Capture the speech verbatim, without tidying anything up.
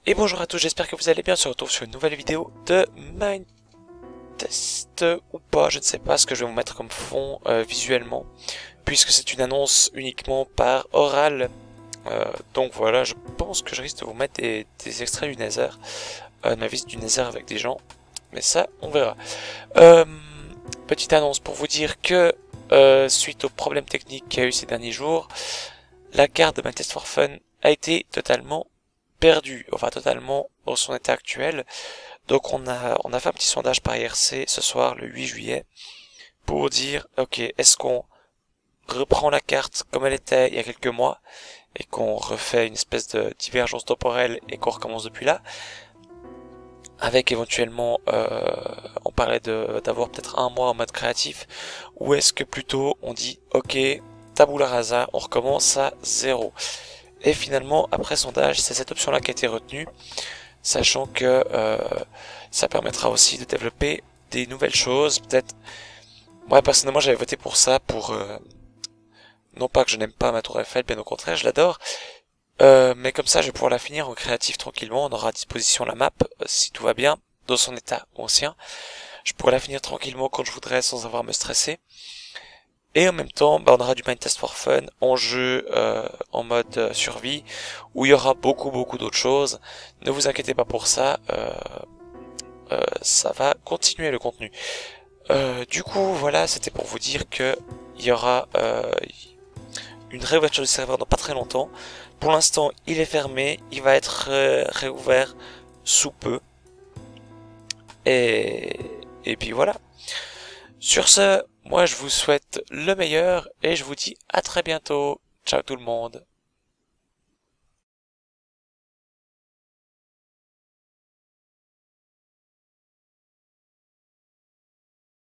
Et bonjour à tous, j'espère que vous allez bien. On se retrouve sur une nouvelle vidéo de Mindtest ou pas, je ne sais pas ce que je vais vous mettre comme fond euh, visuellement, puisque c'est une annonce uniquement par oral. Euh, donc voilà, je pense que je risque de vous mettre des, des extraits du Nether, euh, de ma visite du Nether avec des gens, mais ça, on verra. Euh, petite annonce pour vous dire que euh, suite aux problèmes techniques qu'il y a eu ces derniers jours, la carte de Mindtest for Fun a été totalement perdu, enfin totalement dans son état actuel. Donc on a on a fait un petit sondage par I R C ce soir le huit juillet pour dire ok, est-ce qu'on reprend la carte comme elle était il y a quelques mois et qu'on refait une espèce de divergence temporelle et qu'on recommence depuis là, avec éventuellement euh, on parlait de d'avoir peut-être un mois en mode créatif, ou est-ce que plutôt on dit ok, tabula rasa, on recommence à zéro. Et finalement, après sondage, c'est cette option-là qui a été retenue, sachant que euh, ça permettra aussi de développer des nouvelles choses. Peut-être, moi personnellement, j'avais voté pour ça, pour euh, non pas que je n'aime pas ma tour Eiffel, bien au contraire, je l'adore, euh, mais comme ça, je vais pouvoir la finir en créatif tranquillement. On aura à disposition la map, euh, si tout va bien, dans son état ancien. Je pourrai la finir tranquillement quand je voudrais, sans avoir à me stresser. Et en même temps, bah, on aura du Mindtest for Fun en jeu, euh, en mode euh, survie, où il y aura beaucoup beaucoup d'autres choses. Ne vous inquiétez pas pour ça, euh, euh, ça va continuer le contenu. Euh, du coup, voilà, c'était pour vous dire que il y aura euh, une réouverture du serveur dans pas très longtemps. Pour l'instant, il est fermé, il va être euh, réouvert sous peu. Et, et puis voilà. Sur ce, moi je vous souhaite le meilleur et je vous dis à très bientôt. Ciao tout le monde.